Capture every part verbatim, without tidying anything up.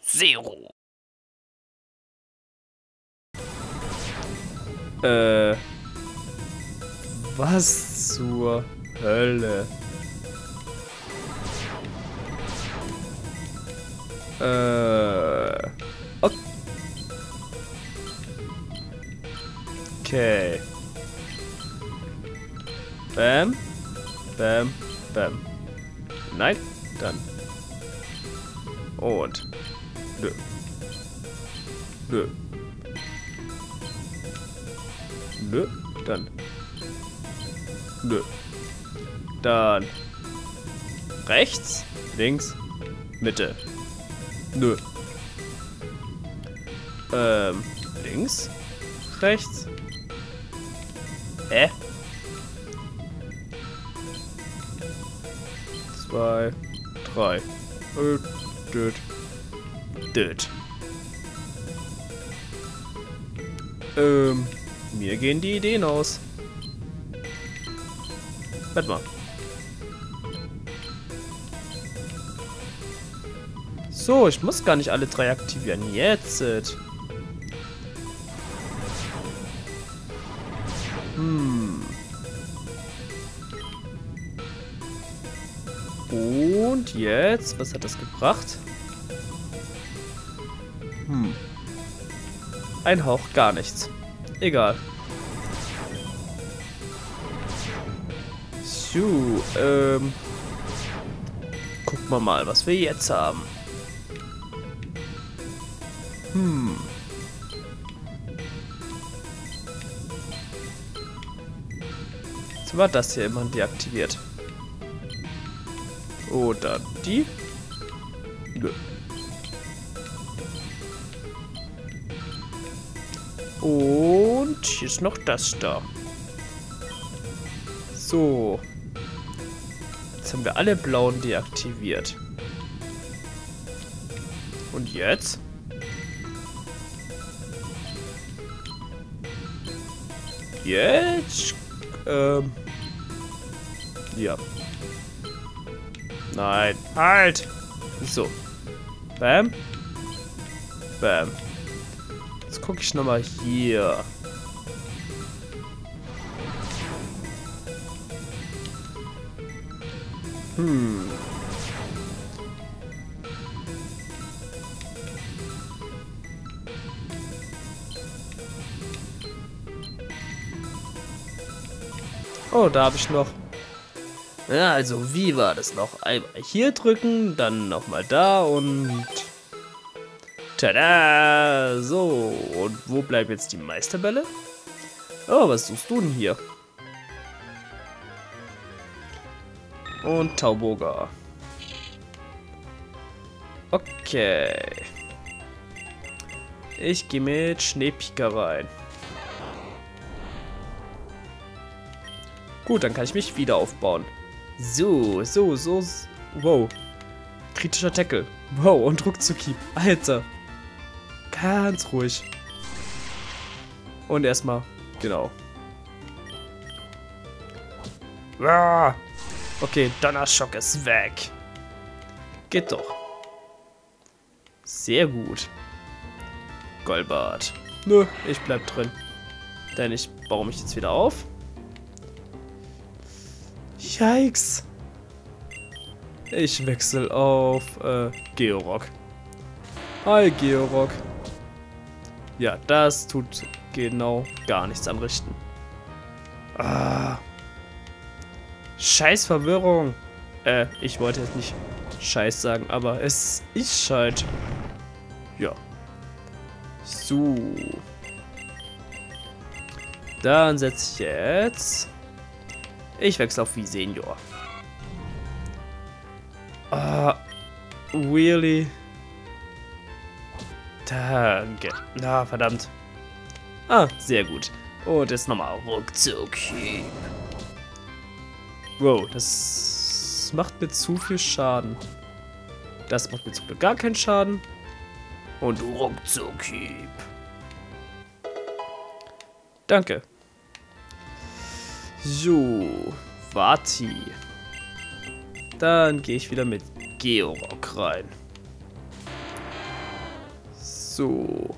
Zero. Äh. Was zur Hölle? Äh. Okay. Bam. Bam. Bam. Nein. Dann. Und. Nö. Nö. Nö. Dann. Nö. Dann. Rechts. Links. Mitte. Nö. Ähm. Links. Rechts. Hä? Zwei. Drei. Äh, Död. Död. Ähm. Mir gehen die Ideen aus. Warte mal. So, ich muss gar nicht alle drei aktivieren. Jetzt. Hm. Und jetzt, was hat das gebracht? Hm. Ein Hauch, gar nichts. Egal. So, ähm. gucken wir mal, was wir jetzt haben. Hm. Jetzt war das hier immer deaktiviert. Oder die? Nö. Und hier ist noch das da. So. Jetzt haben wir alle blauen deaktiviert. Und jetzt? Jetzt? Ähm. Ja. Nein. Halt! So. Bam. Bam. Jetzt gucke ich nochmal hier. Hm. Oh, da habe ich noch. Ja, also wie war das noch? Einmal hier drücken, dann nochmal da und... Tada! So, und wo bleiben jetzt die Meisterbälle? Oh, was suchst du denn hier? Und Tauboga. Okay. Ich gehe mit Schneepika rein. Gut, dann kann ich mich wieder aufbauen. So, so, so. Wow. Kritischer Tackle. Wow, und Ruckzucki. Alter. Ganz ruhig. Und erstmal, genau. Okay, Donnerschock ist weg. Geht doch. Sehr gut. Golbart. Nö, ich bleib drin. Denn ich baue mich jetzt wieder auf. Yikes. Ich wechsle auf äh, Georock. Hi, Georock. Ja, das tut genau gar nichts anrichten. Ah. Scheiß Verwirrung. Äh, ich wollte jetzt nicht Scheiß sagen, aber es ist halt. Ja. So. Dann setze ich jetzt. Ich wechsle auf Visenior. Ah, really? Danke. Na, verdammt. Ah, sehr gut. Und jetzt nochmal Ruckzuck. Wow, das macht mir zu viel Schaden. Das macht mir zum Glück gar keinen Schaden. Und Ruckzuck. Danke. So, Vati. Dann gehe ich wieder mit Georock rein. So.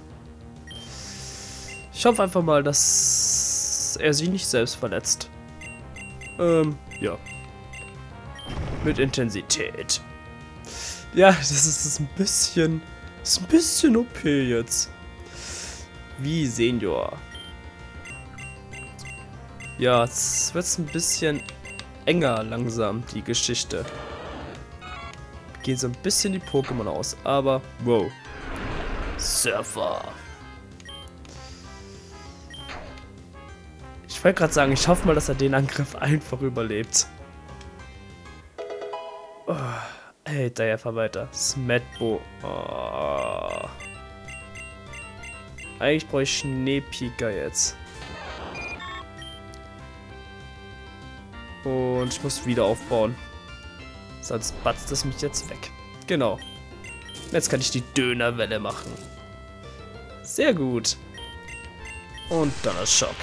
Ich hoffe einfach mal, dass er sich nicht selbst verletzt. Ähm, ja. Mit Intensität. Ja, das ist, das ist ein bisschen... Das ist ein bisschen O P jetzt. Wie Senior. Ja, jetzt wird es ein bisschen enger langsam, die Geschichte. Gehen so ein bisschen die Pokémon aus, aber wow. Surfer. Ich wollte gerade sagen, ich hoffe mal, dass er den Angriff einfach überlebt. Oh, ey, da einfach weiter. Smetbo. Oh. Eigentlich brauche ich Schneepika jetzt. Und ich muss wieder aufbauen. Sonst batzt es mich jetzt weg. Genau. Jetzt kann ich die Dönerwelle machen. Sehr gut. Und Donnerschock.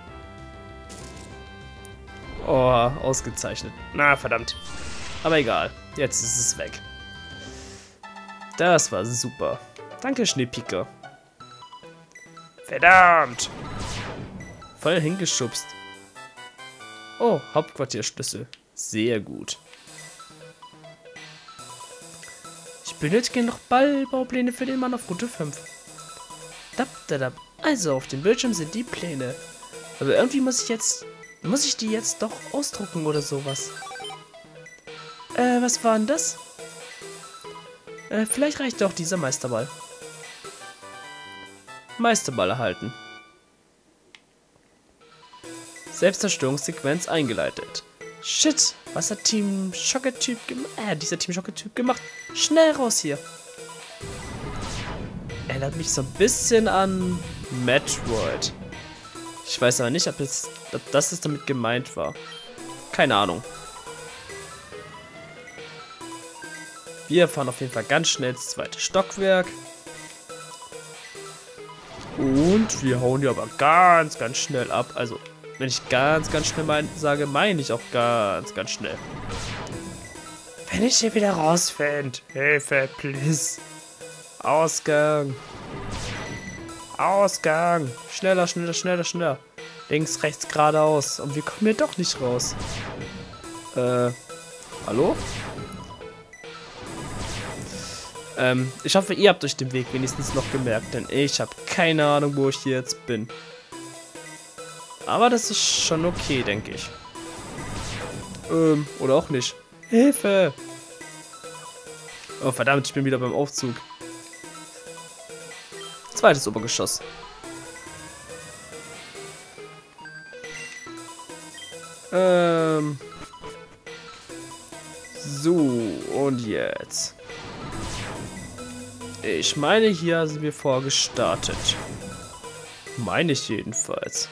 Oh, ausgezeichnet. Na, verdammt. Aber egal. Jetzt ist es weg. Das war super. Danke, Schneepika. Verdammt. Voll hingeschubst. Oh, Hauptquartierschlüssel. Sehr gut. Ich benötige noch Ballbaupläne für den Mann auf Route fünf. Dab, dab, dab. Also, auf dem Bildschirm sind die Pläne. Aber irgendwie muss ich jetzt... Muss ich die jetzt doch ausdrucken oder sowas? Äh, was war denn das? Äh, vielleicht reicht doch dieser Meisterball. Meisterball erhalten. Selbstzerstörungssequenz eingeleitet. Shit, was hat Team Schocker-Typ gemacht? Äh, dieser Team Schocker-Typ gemacht. Schnell raus hier. Erinnert mich so ein bisschen an Metroid. Ich weiß aber nicht, ob, jetzt, ob das es damit gemeint war. Keine Ahnung. Wir fahren auf jeden Fall ganz schnell ins zweite Stockwerk. Und wir hauen hier aber ganz, ganz schnell ab. Also, wenn ich ganz, ganz schnell mein, sage, meine ich auch ganz, ganz schnell. Wenn ich hier wieder rausfinde. Hilfe, please. Ausgang. Ausgang. Schneller, schneller, schneller, schneller. Links, rechts, geradeaus. Und wir kommen hier doch nicht raus. Äh, hallo? Ähm, ich hoffe, ihr habt euch den Weg wenigstens noch gemerkt, denn ich habe keine Ahnung, wo ich hier jetzt bin. Aber das ist schon okay, denke ich. Ähm, oder auch nicht. Hilfe! Oh, verdammt, ich bin wieder beim Aufzug. Zweites Obergeschoss. Ähm. So, und jetzt. Ich meine, hier sind wir vorgestartet. Meine ich jedenfalls.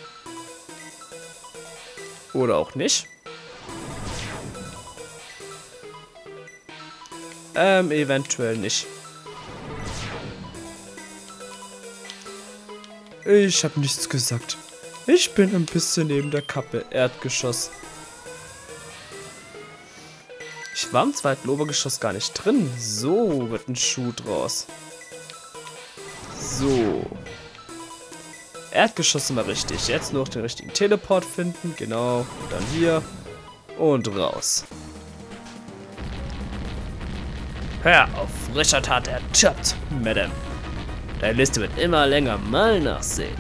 Oder auch nicht. Ähm, eventuell nicht. Ich habe nichts gesagt. Ich bin ein bisschen neben der Kappe. Erdgeschoss. Ich war im zweiten Obergeschoss gar nicht drin. So wird ein Schuh draus. So. Erdgeschoss immer richtig. Jetzt nur noch den richtigen Teleport finden. Genau. Und dann hier. Und raus. Hör auf, frischer Tat ertappt, Madame. Deine Liste wird immer länger. Mal nachsehen.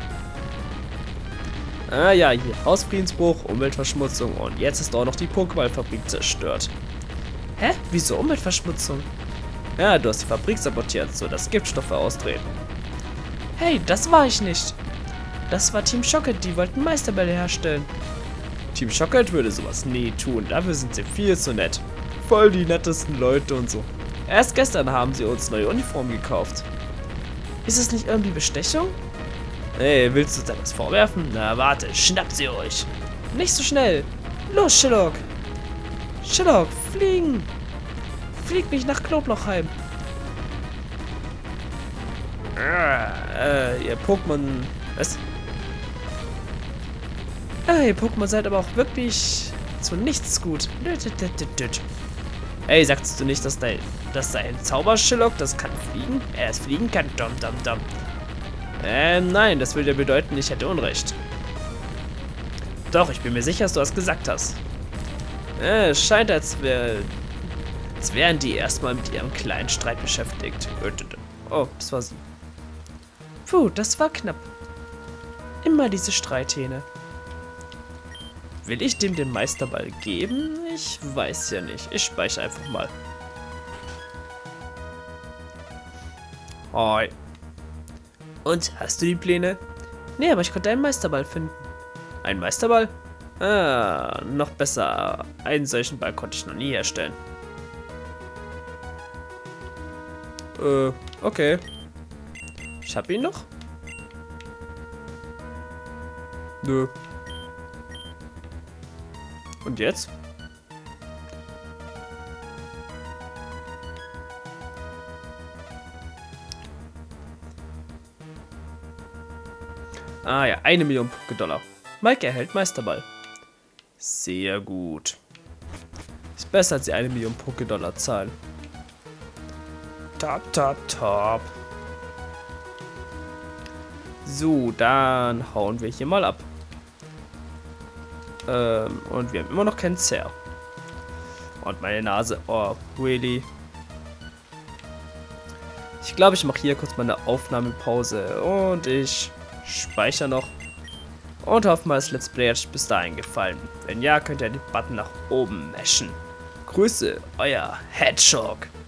Ah ja, hier Hausfriedensbruch, Umweltverschmutzung und jetzt ist auch noch die Pokéballfabrik zerstört. Hä? Wieso Umweltverschmutzung? Ja, du hast die Fabrik sabotiert, so dass Giftstoffe ausdrehen. Hey, das war ich nicht. Das war Team Schocket, die wollten Meisterbälle herstellen. Team Schocket würde sowas nie tun, dafür sind sie viel zu nett. Voll die nettesten Leute und so. Erst gestern haben sie uns neue Uniformen gekauft. Ist es nicht irgendwie Bestechung? Hey, willst du uns etwas vorwerfen? Na warte, schnappt sie euch. Nicht so schnell. Los, Shillock. Shillock, fliegen. Flieg nicht nach Knoblauchheim. Ah, äh, ihr Pokémon... Was? Ah, ihr Pokémon seid aber auch wirklich zu nichts gut. Ey, sagst du nicht, dass dein Das sei ein Zauberschillock, das kann fliegen? Er es fliegen kann, dum dum dum. Ähm, nein, das würde ja bedeuten, ich hätte Unrecht. Doch, ich bin mir sicher, dass du das gesagt hast. Äh, es scheint, als, wär, als wären die erstmal mit ihrem kleinen Streit beschäftigt. Oh, das war sie. Puh, das war knapp. Immer diese Streithähne. Will ich dem den Meisterball geben? Ich weiß ja nicht. Ich speichere einfach mal. Hoi. Und, hast du die Pläne? Nee, aber ich konnte einen Meisterball finden. Einen Meisterball? Ah, noch besser. Einen solchen Ball konnte ich noch nie herstellen. Äh, okay. Ich hab ihn noch? Nö. Und jetzt? Ah ja, eine Million Poké-Dollar. Mike erhält Meisterball. Sehr gut. Ist besser, als sie eine Million Poké-Dollar zahlen. Top, top, top. So, dann hauen wir hier mal ab. Ähm, und wir haben immer noch keinen Zer. Und meine Nase. Oh, really? Ich glaube, ich mache hier kurz mal eine Aufnahmepause. Und ich speichere noch. Und hoffe mal, das Let's Play hat euch bis dahin gefallen. Wenn ja, könnt ihr den Button nach oben mashen. Grüße, euer Hedgehog.